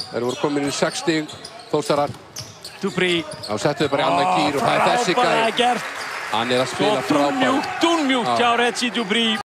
Þeir voru komin í 6 stig, Þórsarar. Dupree. Þá settu þau bara í annan gír og það er þessi gæi. Frábærlega gert. Hann er að spila frábært. Dúnmjúkt hjá Reggie Dupree.